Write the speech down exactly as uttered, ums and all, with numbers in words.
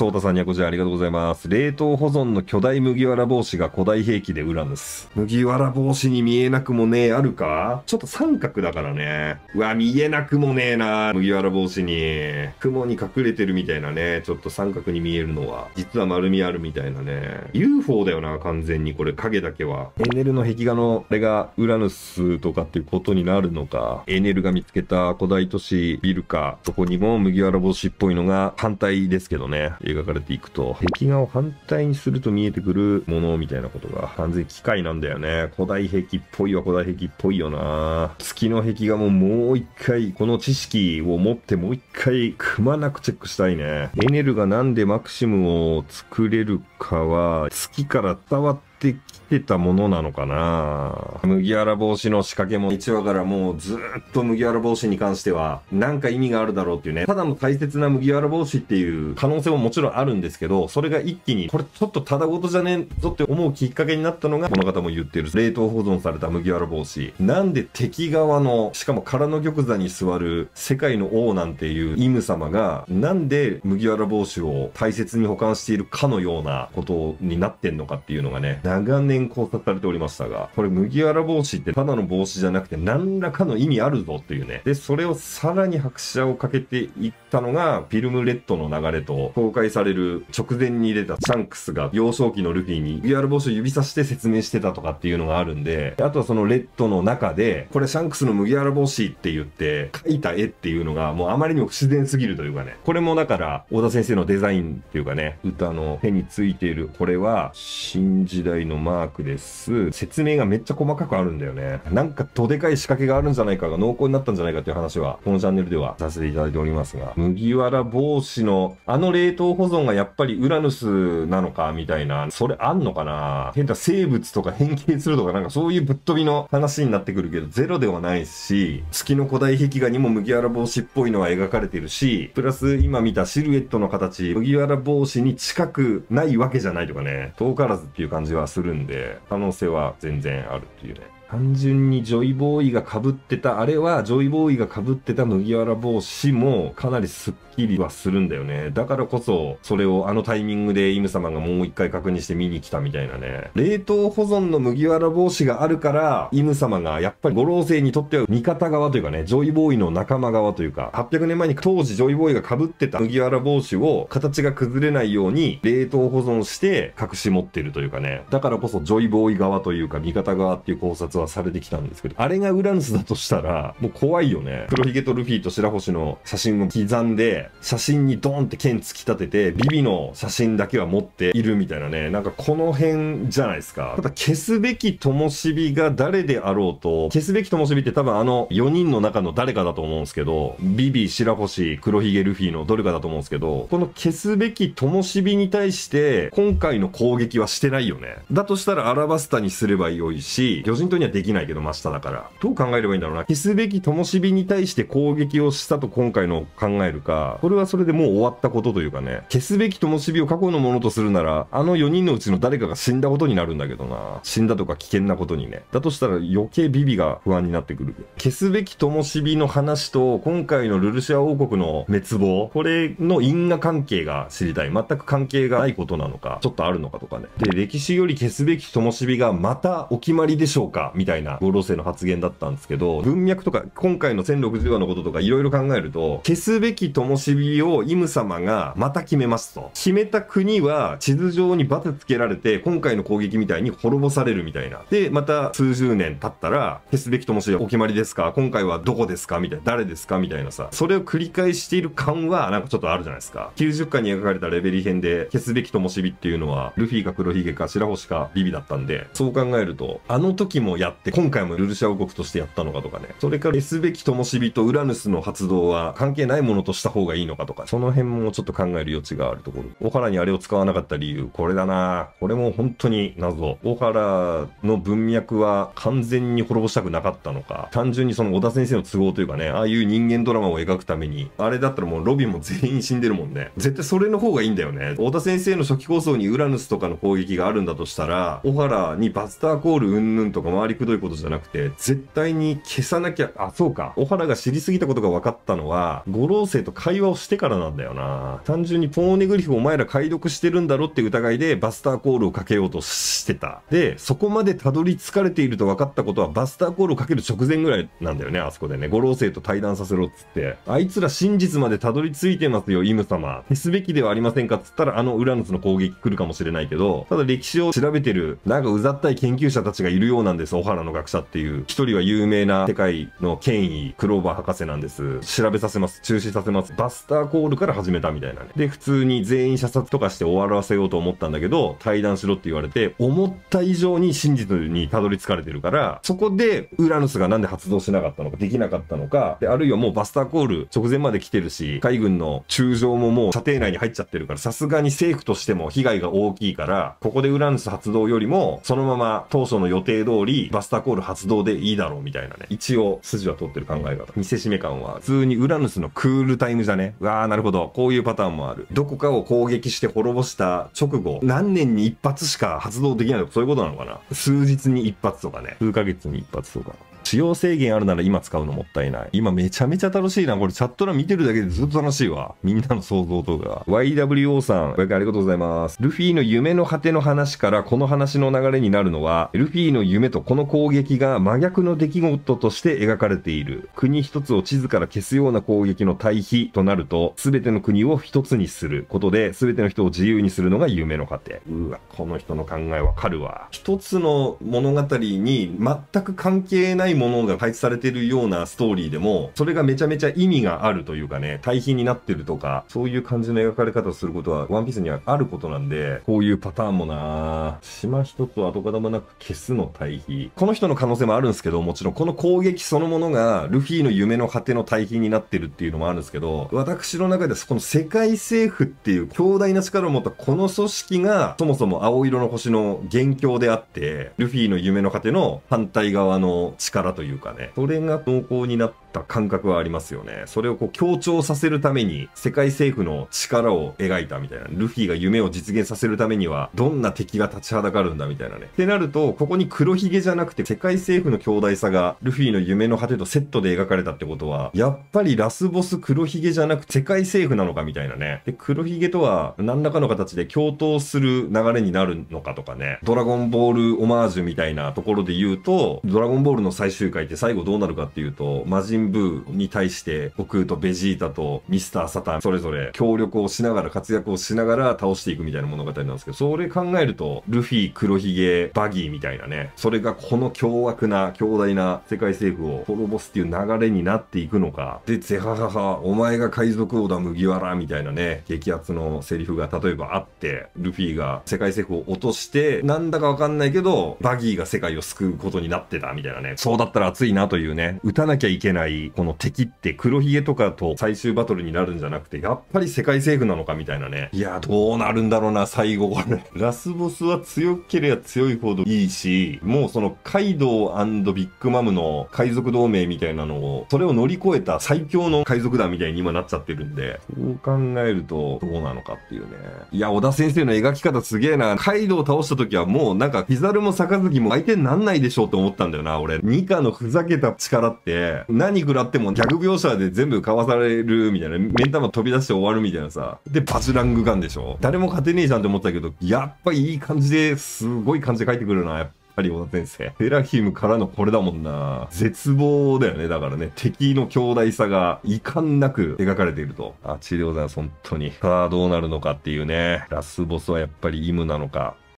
ソータさんにはこちらありがとうございます。冷凍保存の巨大麦わら帽子が古代兵器でウラヌス。麦わら帽子に見えなくもねえ、あるか？ちょっと三角だからね。うわ、見えなくもねえな、麦わら帽子に。雲に隠れてるみたいなね、ちょっと三角に見えるのは、実は丸みあるみたいなね。ユーフォー だよな、完全にこれ、影だけは。エネルの壁画の、あれがウラヌスとかっていうことになるのか。エネルが見つけた古代都市ビルか。そこにも麦わら帽子っぽいのが反対ですけどね、描かれていくと。壁画を反対にすると見えてくるものみたいなことが完全に機械なんだよね。古代壁っぽいわ、古代壁っぽいよな。月の壁画ももう一回、この知識を持ってもう一回くまなくチェックしたいね。エネルがなんでマクシムを作れるかは、月から伝わってきてたものなのかな。麦わら帽子の仕掛けもいちわからもうずーっと麦わら帽子に関してはなんか意味があるだろうっていうね。ただの大切な麦わら帽子っていう可能性ももちろんあるんですけど、それが一気にこれちょっとただごとじゃねえぞって思うきっかけになったのがこの方も言ってる冷凍保存された麦わら帽子。なんで敵側のしかも空の玉座に座る世界の王なんていうイム様がなんで麦わら帽子を大切に保管しているかのようなことになってんのかっていうのがね、長年考察されておりましたが、これ麦わら帽子ってただの帽子じゃなくて何らかの意味あるぞっていうね。で、それをさらに拍車をかけていったのが、フィルムレッドの流れと、公開される直前に出たシャンクスが幼少期のルフィに麦わら帽子を指さして説明してたとかっていうのがあるんで、あとはそのレッドの中で、これシャンクスの麦わら帽子って言って描いた絵っていうのがもうあまりにも不自然すぎるというかね。これもだから、小田先生のデザインっていうかね、歌の手についている、これは新時代のマークです。説明がめっちゃ細かくあるんだよね。なんかどでかい仕掛けがあるんじゃないかが濃厚になったんじゃないかっていう話は、このチャンネルではさせていただいておりますが、麦わら帽子のあの冷凍保存がやっぱりウラヌスなのかみたいな、それあんのかな？変な生物とか変形するとかなんかそういうぶっ飛びの話になってくるけど、ゼロではないし、月の古代壁画にも麦わら帽子っぽいのは描かれてるし、プラス今見たシルエットの形、麦わら帽子に近くないわけじゃないとかね、遠からずっていう感じはするんで、可能性は全然あるっていうね。単純にジョイボーイが被ってた、あれはジョイボーイが被ってた麦わら帽子もかなりスッキリはするんだよね。だからこそ、それをあのタイミングでイム様がもう一回確認して見に来たみたいなね。冷凍保存の麦わら帽子があるから、イム様がやっぱり五老星にとっては味方側というかね、ジョイボーイの仲間側というか、はっぴゃくねんまえに当時ジョイボーイが被ってた麦わら帽子を形が崩れないように冷凍保存して隠し持ってるというかね。だからこそジョイボーイ側というか味方側っていう考察はされてきたんですけど、あれがウラヌスだとしたら、もう怖いよね。黒ひげとルフィと白星の写真を刻んで、写真にドーンって剣突き立てて、ビビの写真だけは持っているみたいなね。なんかこの辺じゃないですか。ただ消すべき灯火が誰であろうと、消すべき灯火って多分あのよにんの中の誰かだと思うんですけど、ビビ、白星、黒ひげ、ルフィのどれかだと思うんですけど、この消すべき灯火に対して、今回の攻撃はしてないよね。だとしたらアラバスタにすればよいし、魚人島にはできないけど真下だから。どう考えればいいんだろうな。消すべき灯火に対して攻撃をしたと今回の考えるか、これはそれでもう終わったことというかね、消すべき灯火を過去のものとするなら、あのよにんのうちの誰かが死んだことになるんだけどな。死んだとか危険なことにね。だとしたら余計ビビが不安になってくる。消すべき灯火の話と、今回のルルシア王国の滅亡、これの因果関係が知りたい。全く関係がないことなのか、ちょっとあるのかとかね。で、歴史より消すべき灯火がまたお決まりでしょうかみたいな五老星の発言だったんですけど、文脈とか今回のせんろくじゅうわのこととかいろいろ考えると、消すべき灯火をイム様がまた決めますと。決めた国は地図上にバツつけられて、今回の攻撃みたいに滅ぼされるみたいな。で、また数十年経ったら、消すべき灯火はお決まりですか？今回はどこですか？みたいな。誰ですか？みたいなさ。それを繰り返している感はなんかちょっとあるじゃないですか。きゅうじゅっかんに描かれたレベリ編で消すべき灯火っていうのは、ルフィか黒ひげか白星かビビだったんで、そう考えると、あの時もやって、今回もルルシア王国としてやったのかとかね。それから消すべき灯火とウラヌスの発動は関係ないものとした方がいいのかとか、その辺もちょっと考える余地があるところ。小原にあれを使わなかった理由、これだな。これも本当に謎。小原の文脈は完全に滅ぼしたくなかったのか、単純にその小田先生の都合というかね、ああいう人間ドラマを描くために、あれだったらもうロビンも全員死んでるもんね。絶対それの方がいいんだよね。小田先生の初期構想にウラヌスとかの攻撃があるんだとしたら、小原にバスターコールうんぬんとか回りくどいことじゃなくて、絶対に消さなきゃ、あ、そうか。小原が知りすぎたことが分かったのは、五老星と会話をしてからなんだよな。単純にポーネグリフお前ら解読してるんだろって疑いでバスターコールをかけようとしてた。で、そこまでたどり着かれていると分かったことはバスターコールをかける直前ぐらいなんだよね、あそこでね。五老星と対談させろっつって。あいつら真実までたどり着いてますよ、イム様。消すべきではありませんかっつったらあのウラヌスの攻撃来るかもしれないけど、ただ歴史を調べてる、なんかうざったい研究者たちがいるようなんです、小原の学者っていう。一人は有名な世界の権威、クローバー博士なんです。調べさせます。中止させます。バスターコールから始めたみたいなね。で、普通に全員射殺とかして終わらせようと思ったんだけど、対談しろって言われて、思った以上に真実にたどり着かれてるから、そこでウラヌスがなんで発動しなかったのか、できなかったのか、であるいはもうバスターコール直前まで来てるし、海軍の中将ももう射程内に入っちゃってるから、さすがに政府としても被害が大きいから、ここでウラヌス発動よりも、そのまま当初の予定通り、バスターコール発動でいいだろうみたいなね。一応、筋は通ってる考え方。見せしめ感は、普通にウラヌスのクールタイムじゃね。うわー、なるほど。こういうパターンもある。どこかを攻撃して滅ぼした直後、何年に一発しか発動できないとか、そういうことなのかな。数日に一発とかね。数ヶ月に一発とか。使用制限あるなら今使うのもったいない。今めちゃめちゃ楽しいな。これチャット欄見てるだけでずっと楽しいわ。みんなの想像とか。ワイダブリューオー さん、ごひゃくえんありがとうございます。ルフィの夢の果ての話からこの話の流れになるのは、ルフィの夢とこの攻撃が真逆の出来事として描かれている。国一つを地図から消すような攻撃の対比となると、すべての国を一つにすることで、すべての人を自由にするのが夢の果て。うわ、この人の考えわかるわ。一つの物語に全く関係ないものが配置されてるようなストーリーでも、それがめちゃめちゃ意味があるというかね、対比になってるとか、そういう感じの描かれ方をすることは、ワンピースにはあることなんで、こういうパターンもなぁ、島一つを跡形もなく消すの対比。この人の可能性もあるんですけど、もちろんこの攻撃そのものが、ルフィの夢の果ての対比になってるっていうのもあるんですけど、私の中ではこの世界政府っていう強大な力を持ったこの組織が、そもそも青色の星の元凶であって、ルフィの夢の果ての反対側の力というかね、それが濃厚になった感覚はありますよね。それをこう強調させるために世界政府の力を描いたみたいな。ルフィが夢を実現させるためにはどんな敵が立ちはだかるんだみたいなね。ってなると、ここに黒ひげじゃなくて世界政府の強大さがルフィの夢の果てとセットで描かれたってことは、やっぱりラスボス黒ひげじゃなくて世界政府なのかみたいなね。で、黒ひげとは何らかの形で共闘する流れになるのかとかね。ドラゴンボールオマージュみたいなところで言うと、ドラゴンボールの最終回って最後どうなるかっていうと、魔人ブーに対して悟空とベジータとミスターサタンそれぞれ協力をしながら活躍をしながら倒していくみたいな物語なんですけど、それ考えるとルフィ、黒ひげ、バギーみたいなね、それがこの凶悪な強大な世界政府を滅ぼすっていう流れになっていくのか。で、ゼハハハお前が海賊王だ麦わらみたいなね、激アツのセリフが例えばあって、ルフィが世界政府を落としてなんだかわかんないけどバギーが世界を救うことになってたみたいなね、そうだったら熱いなというね、撃たなきゃいけないこの敵って黒ひげとかと最終バトルになるんじゃなくて、やっぱり世界政府なのかみたいなね。いや、どうなるんだろうな、最後これ。ラスボスは強ければ強いほどいいし、もうそのカイドウ&ビッグマムの海賊同盟みたいなのを、それを乗り越えた最強の海賊団みたいに今なっちゃってるんで、そう考えるとどうなのかっていうね。いや、小田先生の描き方すげえな。カイドウを倒した時はもうなんか、ピザルも杯も相手になんないでしょうって思ったんだよな、俺。ニカのふざけた力って、何食らってもギャグ描写で全部かわされるみたいな、目ん玉飛び出して終わるみたいなさ。で、バチラングガンでしょ。誰も勝てねえじゃんって思ったけど、やっぱいい感じで、すごい感じで書いてくるな、やっぱ。やっぱり小田先生。テラヒムからのこれだもんな。絶望だよね。だからね、敵の強大さが遺憾なく描かれていると。あ、チリでございます。本当に。さあ、どうなるのかっていうね。ラスボスはやっぱりイムなのか。